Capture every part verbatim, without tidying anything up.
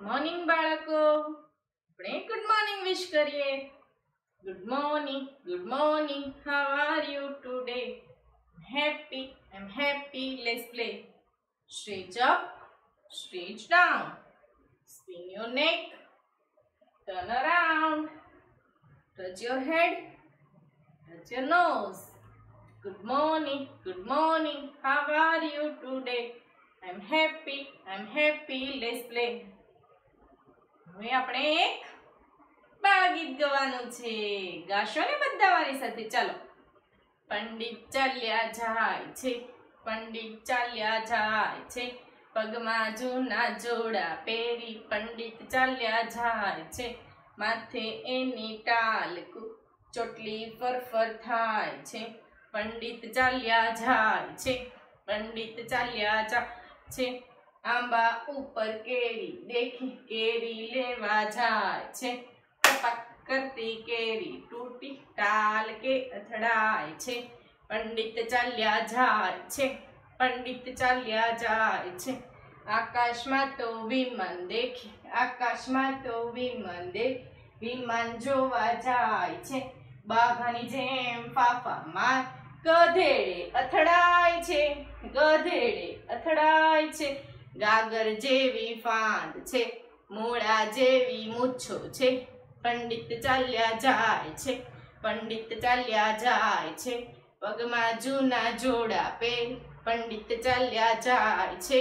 Morning બાળકો, આપણે good morning wish કરીએ. Good morning, good morning. How are you today? Happy, I am happy. Let's play. Stretch up, stretch down. Spin your neck. Turn around. Touch your head. Touch your nose. Good morning, good morning. How are you today? I'm happy, I'm happy. Let's play. હવે આપણે એક બાળગીત ગાવાનું છે. ગાશો ને બધા મારી સાથે? ચાલો. પંડિત ચાલ્યા જાય છે, પંડિત ચાલ્યા જાય છે, પગમાં જૂના જોડા પહેરી પંડિત ચાલ્યા જાય છે, માથે એની ટાલકું ચોટલી ફરફર થાય છે, પંડિત ચાલ્યા જાય છે, પંડિત ચાલ્યા જાય છે, આંબા ઉપર કેરી દેખી કેરી લેવા જાય છે, ટપક કરતી કેરી તૂટી ટાલ કે અથડાય છે, પંડિત ચાલ્યા જાય છે, પંડિત ચાલ્યા જાય છે, આકાશમાં તો વિમાન દેખી આકાશમાં તો વિમાન દેખી વિમાન જોવા જાય છે, બાઘાની જેમ ફાફા માર ગધેડે અથડાય છે, ગધેડે અથડાય છે, ગાગર જેવી ફાંદ છે, મૂળા જેવી મૂછો છે, પંડિત ચાલ્યા જાય છે, પંડિત ચાલ્યા જાય છે, પગમાં જૂના જોડા પહેર પંડિત ચાલ્યા જાય છે.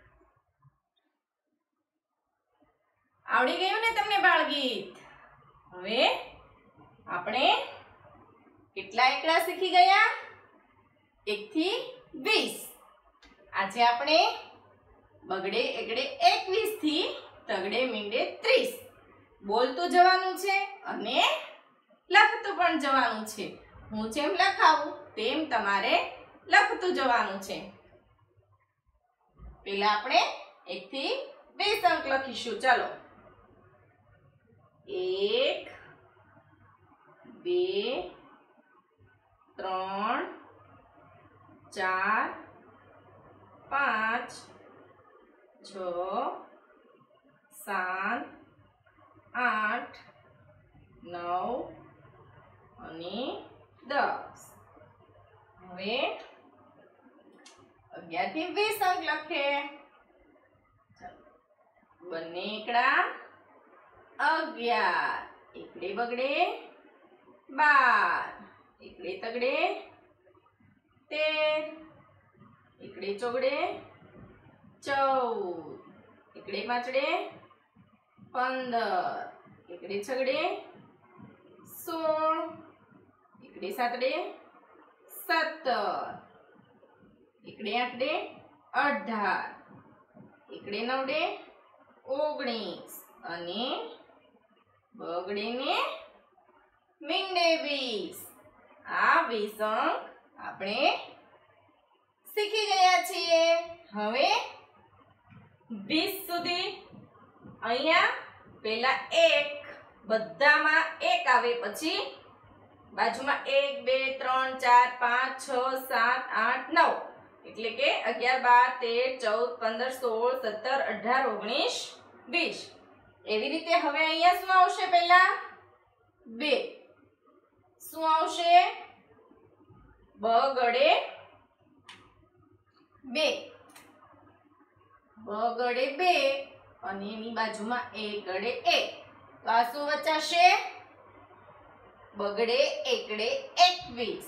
આવડી ગયું ને તમને બાળગીત? હવે આપણે કેટલા એકડા શીખી ગયા? એક થી વીસ. આજે આપણે બગડે એકડે એકવીસ થી તગડે મીંડે ત્રીસ બોલતું જવાનું છે અને લખતું પણ જવાનું છે. હું જેમ લખાવું તેમ તમારે લખતું જવાનું છે. પહેલા આપણે એક થી વીસ અંક લખીશું. ચાલો. એક, બે, ત્રણ, ચાર, પાંચ, છ, સાત, આઠ, નવ અને દસ. હવે અગિયાર થી વીસ અંક લખે. બંને એકડા અગિયાર, એકડે બગડે બાર, એકડે તગડે તેર, એકડે ચોગડે ચૌદ, એકડે પાંચડે પંદર, એકડે છગડે સોળ, એકડે સાતડે સત્તર, એકડે આઠડે અઢાર, એકડે નવડે ઓગણીસ અને બગડે ને મીંડે વીસ. આ વીસ અંક આપણે શીખી ગયા છીએ. હવે વીસ સુધી અહીંયા પહેલા એક, બધામાં એક આવે, પછી બાજુમાં એક, બે, ત્રણ, ચાર, પાંચ, છ, સાત, આઠ, નવ, એટલે કે અગિયાર, બાર, તેર, ચૌદ, પંદર, સોળ, સત્તર, અઢાર, ઓગણીસ, વીસ. એવી રીતે હવે અહીંયા શું આવશે? પહેલા બે. શું આવશે? બગડે બે, બગડે બે અને એની બાજુમાં એક ગડે એક. તો આ શું વચાશે? બગડે એકડે એકવીસ.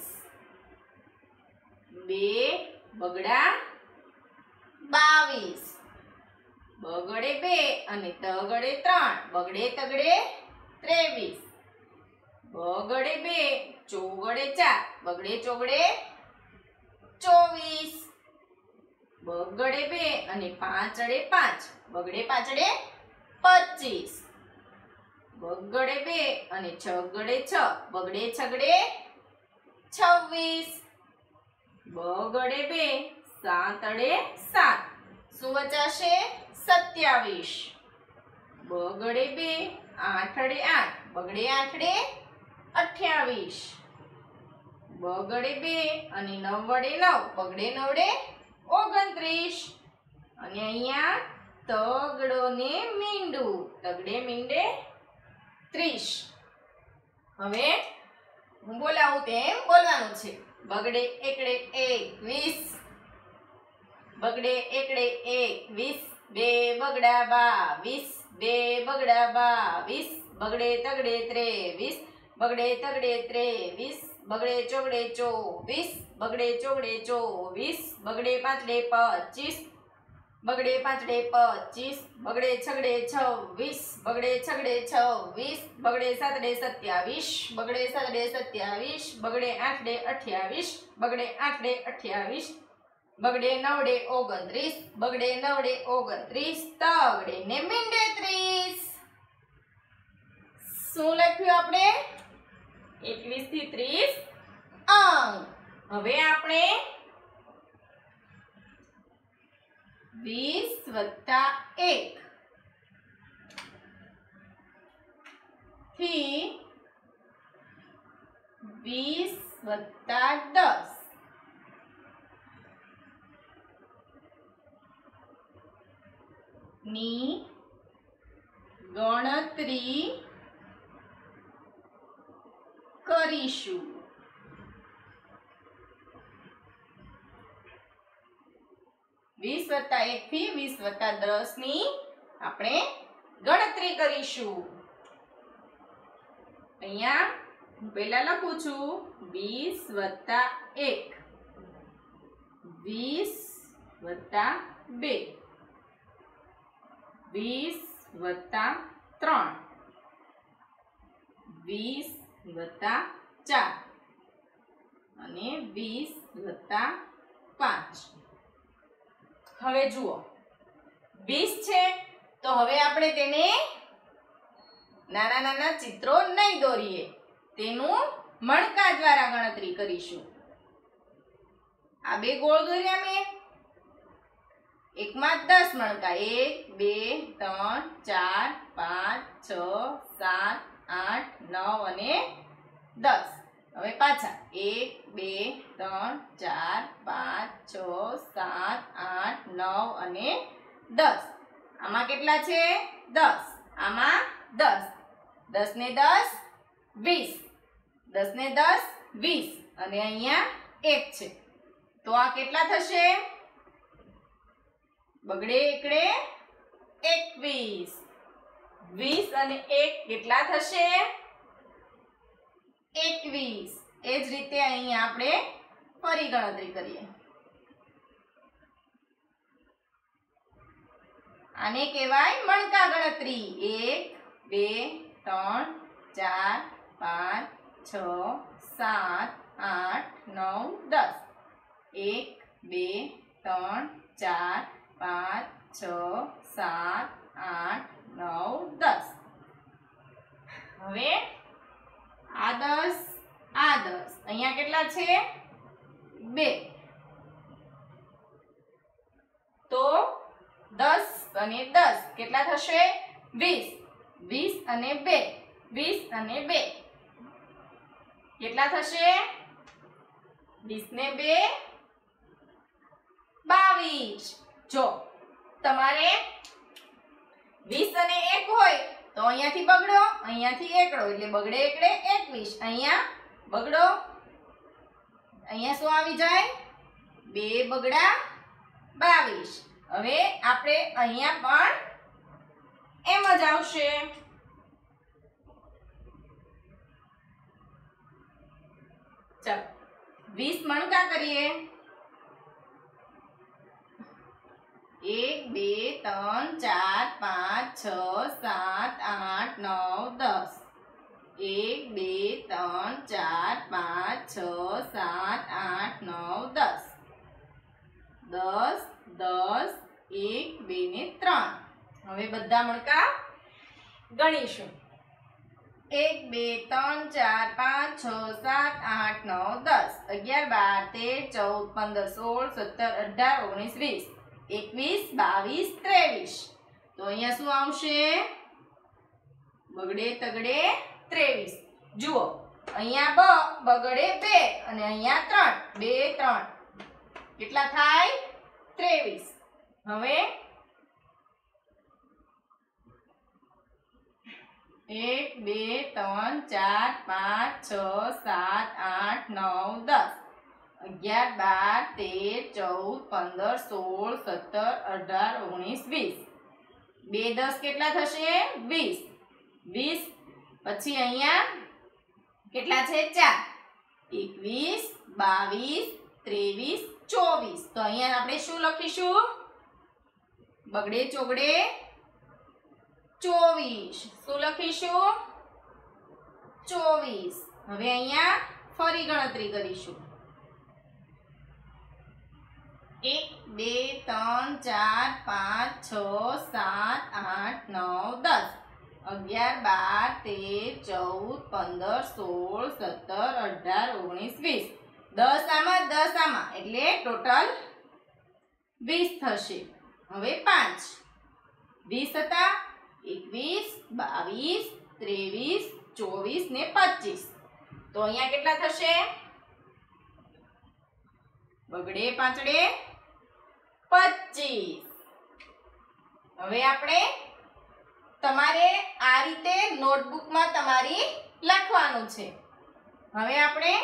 બે બગડા બાવીસ, બગડે બે અને તગડે ત્રણ, બગડે તગડે ત્રેવીસ, બગડે બે, ચોગડે ચાર, બગડે ચોગડે ચોવીસ, બગડે બે અને પાંચડે પાંચ, બગડે પાંચડે પચીસ, બગડે બે અને છગડે છ, બગડે છગડે છવ્વીસ, બગડે બે, સાતડે સાત, શું વચાશે? સત્યાવીસ, બગડે બે, આઠડે આઠ, બગડે આઠડે અઠ્યાવીસ, બગડે બે અને નવડે નવ, બગડે નવડે ઓગણત્રીસ અને અહીંયા તગડો ને મીંડું, તગડે મીંડે ત્રીસ. હવે હું બોલાવું તેમ બોલવાનું છે. બગડે એકડે એકવીસ, બગડે એકડે એકવીસ, બે બગડા બાવીસ, બે બગડા બાવીસ, બગડે તગડે ત્રેવીસ, બગડે તગડે ત્રેવીસ, બગડે ચોગડે ચોવીસ, બગડે ચોગડે ચોવીસ, બગડે પાંચડે પચીસ, બગડે પાંચડે પચીસ, બગડે છગડે છવ્વીસ, બગડે છગડે છવ્વીસ, બગડે સાતડે સત્યાવીસ, બગડે સાતડે સત્યાવીસ, બગડે આઠડે અઠ્યાવીસ, બગડે આઠડે અઠ્યાવીસ, બગડે નવડે ઓગણત્રીસ, બગડે નવડે ઓગણત્રીસ, તગડે ને મીંડે ત્રીસ. શું લખ્યું આપણે? એકવીસ થી ત્રીસ અંક. હવે આપણે વીસ વત્તા એક થી વીસ વત્તા દસ ની ગણતરી કરીશું. વીસ વત્તા એક થી વીસ વત્તા દસ ની આપણે ગણતરી કરીશું. અહીંયા હું પહેલા લખું છું વીસ વત્તા એક, વીસ વત્તા બે, વીસ વત્તા ત્રણ, વીસ વત્તા ચાર અને વીસ વત્તા પાંચ. હવે જુઓ વીસ છે તો હવે આપણે તેને નાના નાના ચિત્રો નહીં દોરીએ, તેનું મણકા દ્વારા ગણતરી કરીશું. આ બે ગોળ દોર્યા મેં, એકમાં દસ મણકા, એક બે ત્રણ ચાર પાંચ છ સાત આઠ નવ અને દસ. હવે પાછા એક બે ત્રણ ચાર પાંચ છ સાત આઠ નવ અને દસ. આમાં કેટલા છે? દસ. આમાં દસ. દસ ને દસ વીસ, દસ ને દસ વીસ અને અહીંયા એક છે. તો આ કેટલા થશે? બગડે એકડે એકવીસ. વીસ અને એક કેટલા થશે? એકવીસ. એ જ રીતે અહીંયા આપણે ફરી ગણતરી કરીએ. આને કહેવાય મણકા ગણતરી. એક બે ત્રણ ચાર પાંચ છ સાત આઠ નવ દસ. એક બે ત્રણ ચાર પાંચ છ સાત આઠ નવ દસ. હવે આ દસ આ દસ અહીંયા કેટલા છે? બે. તો દસ અને દસ કેટલા થશે? વીસ. વીસ અને બે, વીસ અને બે કેટલા થશે? વીસ ને બે બાવીસ. જો તમારે વીસ અને એક હોય તો અહીંયાથી બગડો, અહીંયાથી એકડો એટલે બગડે એકડે એકવીસ. અહીંયા બગડો, અહીંયા શું આવી જાય? બે બગડા બાવીસ. હવે આપણે અહીંયા પણ એમ જ આવશે. ચાલો વીસ મણકા કરીએ. એક બે ત્રણ ચાર પાંચ છ સાત આઠ નવ દસ. એક બે ત્રણ ચાર પાંચ છ સાત આઠ નવ દસ. દસ દસ એક બે ને ત્રણ. હવે બધા મણકા ગણીશું. એક બે ત્રણ ચાર પાંચ છ સાત આઠ નવ દસ, અગિયાર બાર તેર ચૌદ પંદર સોળ સત્તર અઢાર ઓગણીસ વીસ, એકવીસ બાવીસ ત્રેવીસ. તો અહીંયા શું આવશે? બગડે તગડે ત્રેવીસ. જુઓ અહીંયા બ બગડે બે અને અહીંયા ત્રણ, બે ત્રણ કેટલા થાય? ત્રેવીસ. હવે એક બે ત્રણ ચાર પાંચ છ સાત આઠ નવ દસ અગિયાર બાર તેર ચૌદ પંદર સોળ સત્તર અઢાર ઓગણીસ વીસ બે દસ કેટલા થશે વીસ વીસ પછી અહીંયા કેટલા છે ચાર એકવીસ બાવીસ ત્રેવીસ ચોવીસ તો અહીંયા આપણે શું લખીશું બગડે ચોગડે ચોવીસ શું લખીશું ચોવીસ હવે અહીંયા ફરી ગણતરી કરીશું એક બે ત્રણ ચાર પાંચ છ સાત આઠ નવ દસ અગિયાર બાર તેર ચૌદ પંદર સોળ સત્તર અઢાર ઓગણીસ વીસ દસ આમાં દસ આમાં એટલે ટોટલ વીસ થશે હવે પાંચ વીસ હતા એકવીસ બાવીસ ત્રેવીસ ચોવીસ ને પચીસ તો અહીંયા કેટલા થશે બગડે પાંચડે પચીસ હવે આપણે તમારે આ રીતે નોટબુકમાં તમારી લખવાનું છે હવે આપણે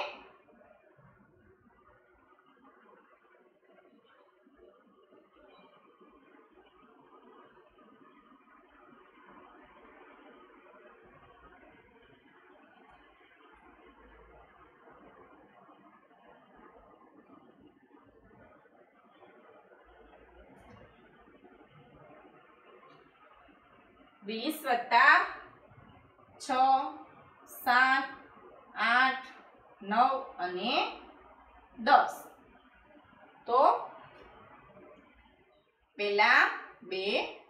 વીસ વત્તા છ સાત આઠ નવ અને દસ તો પેલા બે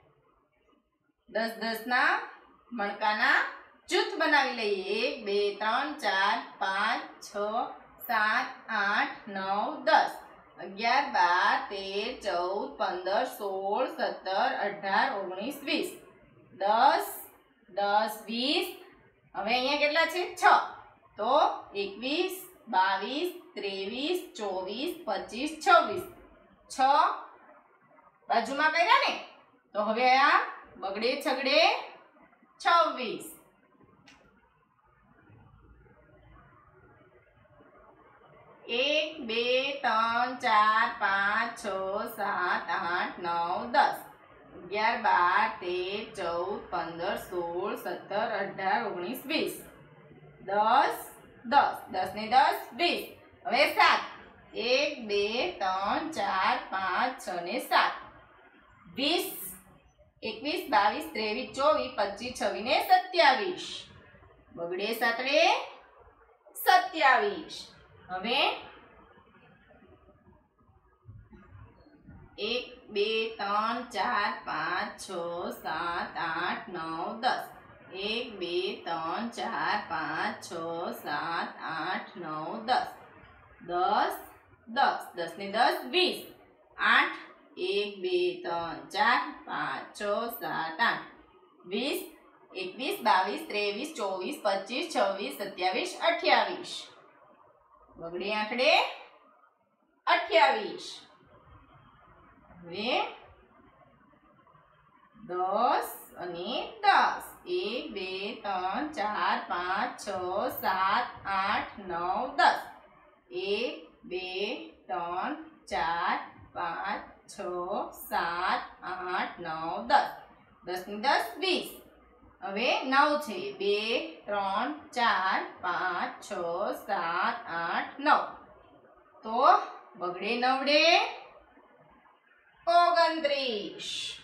દસ દસ ના મણકાના જૂથ બનાવી લઈએ એક બે ત્રણ ચાર પાંચ છ સાત આઠ નવ દસ અગિયાર બાર તેર ચૌદ પંદર સોળ સત્તર અઢાર ઓગણીસ વીસ દસ દસ વીસ હવે અહીંયા કેટલા છે છ તો એકવીસ બાવીસ ત્રેવીસ ચોવીસ પચીસ છવ્વીસ છ બાજુમાં કર્યા ને તો હવે આ બગડે છગડે છવ્વીસ એક બે ત્રણ ચાર પાંચ છ સાત આઠ નવ દસ અગિયાર બાર તેર ચૌદ પંદર સોળ સત્તર અઢાર ઓગણીસ વીસ દસ દસ દસ ને દસ વીસ હવે સાત એક બે ત્રણ ચાર પાંચ છ ને સાત વીસ એકવીસ બાવીસ ત્રેવીસ ચોવીસ પચીસ છવ્વીસ ને સત્યાવીસ બગડે સાતડે સત્યાવીસ હવે એક બે ત્રણ ચાર પાંચ છ સાત આઠ નવ દસ એક બે ત્રણ ચાર પાંચ છ સાત આઠ નવ દસ દસ દસ દસ ને દસ વીસ આઠ એક બે ત્રણ ચાર પાંચ છ સાત આઠ વીસ એકવીસ બાવીસ ત્રેવીસ ચોવીસ પચીસ છવ્વીસ સત્યાવીસ અઠ્યાવીસ બગડે આંકડે અઠ્યાવીસ હવે દસ અને દસ એક બે ત્રણ ચાર પાંચ છ સાત આઠ નવ દસ એક બે ત્રણ ચાર પાંચ છ સાત આઠ નવ દસ દસ ને દસ વીસ હવે નવ છે બે ત્રણ ચાર પાંચ છ સાત આઠ નવ તો બગડે નવડે ઓગણત્રીસ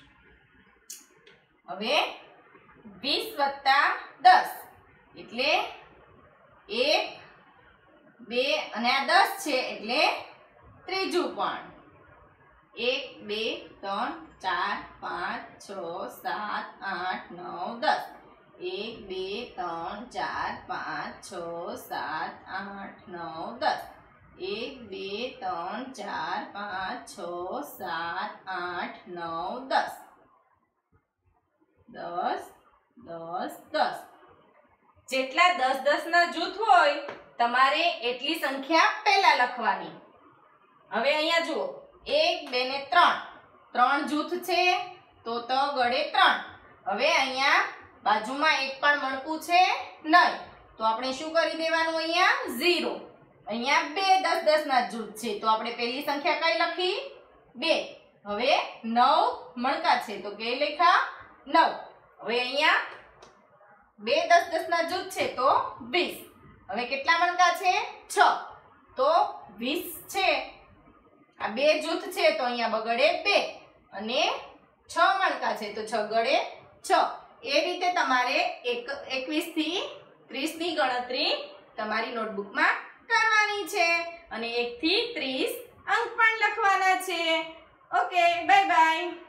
હવે વીસ વત્તા દસ એટલે એક બે અને આ દસ છે એટલે ત્રીજું પણ એક બે ત્રણ ચાર પાંચ છ સાત આઠ નવ દસ એક બે ત્રણ ચાર પાંચ છ સાત આઠ નવ દસ એક બે ત્રણ ચાર પાંચ છ સાત આઠ નવ દસ દસ દસ દસ જેટલા દસ દસ ના જૂથ હોય તમારે એટલી સંખ્યા પહેલા લખવાની હવે અહીંયા જુઓ એક બે ને ત્રણ ત્રણ જૂથ છે તો ત ગળે ત્રણ હવે અહીંયા બાજુમાં એક પણ મણકું છે નહીં, તો આપણે શું કરી દેવાનું? અહીંયા ઝીરો. અહીંયા બે દસ દસ ના જૂથ છે, તો આપણે પહેલી સંખ્યા કઈ લખી? બે. હવે નવ મણકા છે, તો કે લખ્યા નવ. હવે અહીંયા બે દસ દસ ના જૂથ છે, તો વીસ. હવે કેટલા મણકા છે? છ. તો વીસ છે. આ બે જૂથ છે, તો અહીંયા બગડે બે અને છ મણકા છે, તો છ ગળે છ. એ રીતે તમારે એક એકવીસ થી ત્રીસ ની ગણતરી તમારી નોટબુકમાં કરવાની છે અને એક થી ત્રીસ અંક પણ લખવાના છે. Okay, bye by.